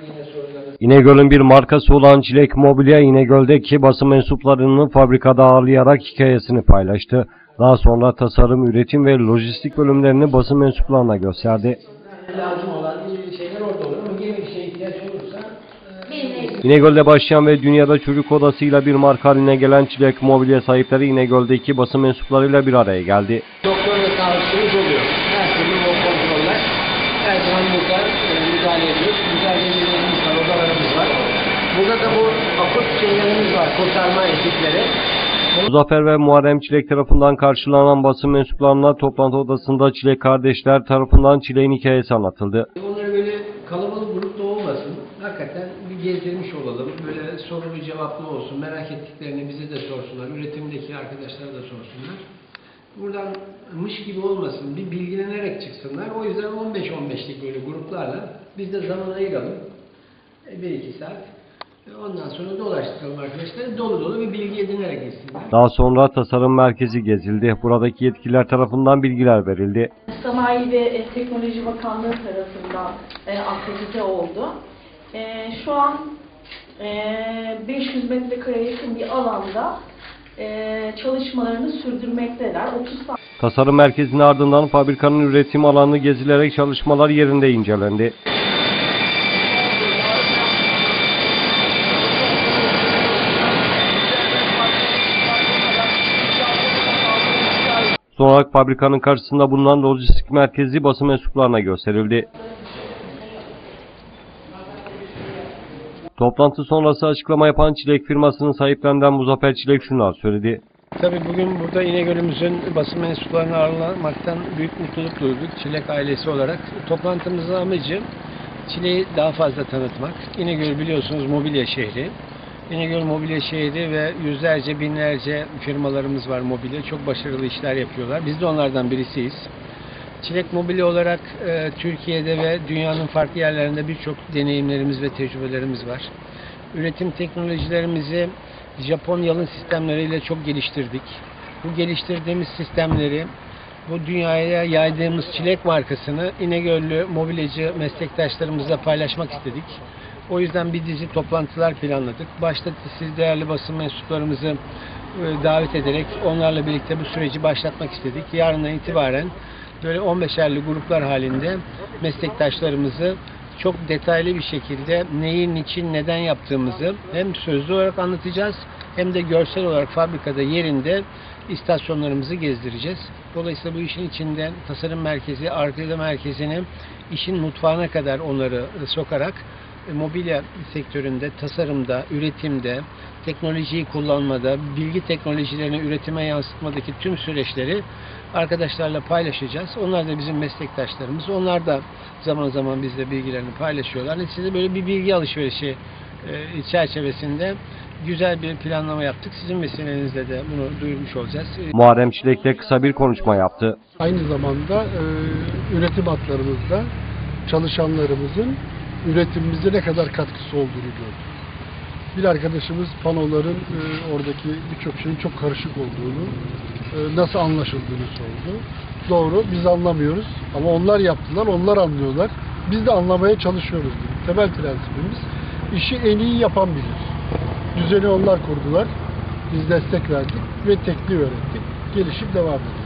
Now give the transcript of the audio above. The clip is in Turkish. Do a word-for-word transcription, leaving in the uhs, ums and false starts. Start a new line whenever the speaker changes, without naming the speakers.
İnegöl'ün bir markası olan Çilek Mobilya, İnegöl'deki basın mensuplarının fabrikada ağırlayarak hikayesini paylaştı. Daha sonra tasarım, üretim ve lojistik bölümlerini basın mensuplarına gösterdi.
Lazım olan şeyler orada olur ama yeni bir şeye ihtiyaç olursa
İnegöl'de başlayan ve dünyada çocuk odasıyla bir marka haline gelen Çilek Mobilya sahipleri İnegöl'deki basın mensuplarıyla bir araya geldi.
Doktor ve sağlıkçımız oluyor. Her türlü o kontroller. Her zaman burada e, müdahale ediyoruz. Müdahale ediyoruz var, odalarımız var. Burada da bu akut şeylerimiz var, kurtarma ekipleri.
Muzaffer ve Muharrem Çilek tarafından karşılanan basın mensuplarına toplantı odasında Çilek kardeşler tarafından Çilek'in hikayesi anlatıldı.
Onları böyle kalabalık grupta olmasın. Hakikaten bir gezdirmiş olalım. Böyle sorulu cevaplı olsun. Merak ettiklerini bize de sorsunlar. Üretimdeki arkadaşlara da sorsunlar. Buradan mış gibi olmasın. Bir bilgilenerek çıksınlar. O yüzden on beş on beşlik böyle gruplarla biz de zaman ayıralım. bir iki saat. Ondan sonra dolaştıralım arkadaşlar. Dolu dolu bir bilgi edinerek gitsinler.
Daha sonra tasarım merkezi gezildi. Buradaki yetkililer tarafından bilgiler verildi.
Sanayi ve Teknoloji Bakanlığı tarafından e, akredite oldu. E, şu an e, beş yüz metrekareye yakın bir alanda e, çalışmalarını sürdürmekteler. otuz
Tasarım merkezinin ardından fabrikanın üretim alanı gezilerek çalışmalar yerinde incelendi. Son olarak fabrikanın karşısında bulunan lojistik merkezi basın mensuplarına gösterildi. Toplantı sonrası açıklama yapan Çilek firmasının sahiplerinden Muzaffer Çilek şunlar söyledi.
Tabii bugün burada İnegöl'ümüzün basın mensuplarını ağırlamaktan büyük mutluluk duyduk Çilek ailesi olarak. Toplantımızın amacı Çilek'i daha fazla tanıtmak. İnegöl biliyorsunuz mobilya şehri. İnegöl mobilya şehri ve yüzlerce binlerce firmalarımız var mobilya. Çok başarılı işler yapıyorlar. Biz de onlardan birisiyiz. Çilek Mobilya olarak e, Türkiye'de ve dünyanın farklı yerlerinde birçok deneyimlerimiz ve tecrübelerimiz var. Üretim teknolojilerimizi Japon yalın sistemleriyle çok geliştirdik. Bu geliştirdiğimiz sistemleri bu dünyaya yaydığımız Çilek markasını İnegöllü mobilyacı meslektaşlarımızla paylaşmak istedik. O yüzden bir dizi toplantılar planladık. Başta siz değerli basın mensuplarımızı davet ederek onlarla birlikte bu süreci başlatmak istedik. Yarından itibaren böyle on beşerli gruplar halinde meslektaşlarımızı çok detaylı bir şekilde neyin, niçin, neden yaptığımızı hem sözlü olarak anlatacağız hem de görsel olarak fabrikada yerinde istasyonlarımızı gezdireceğiz. Dolayısıyla bu işin içinde tasarım merkezi, arkada merkezini işin mutfağına kadar onları sokarak mobilya sektöründe, tasarımda, üretimde, teknolojiyi kullanmada, bilgi teknolojilerini üretime yansıtmadaki tüm süreçleri arkadaşlarla paylaşacağız. Onlar da bizim meslektaşlarımız. Onlar da zaman zaman bizle bilgilerini paylaşıyorlar. Size böyle bir bilgi alışverişi çerçevesinde güzel bir planlama yaptık. Sizin vesilenizle de bunu duyurmuş olacağız.
Muharrem Çilek de kısa bir konuşma yaptı.
Aynı zamanda e, üretim hatlarımızda çalışanlarımızın üretimimize ne kadar katkısı olduğunu gördük. Bir arkadaşımız panoların e, oradaki birçok şeyin çok karışık olduğunu, e, nasıl anlaşıldığını sordu. Doğru, biz anlamıyoruz ama onlar yaptılar, onlar anlıyorlar. Biz de anlamaya çalışıyoruz. Dedik. Temel prensibimiz, işi en iyi yapan bilir. Düzeni onlar kurdular, biz destek verdik ve tekniği öğrettik. Gelişim devam ediyor.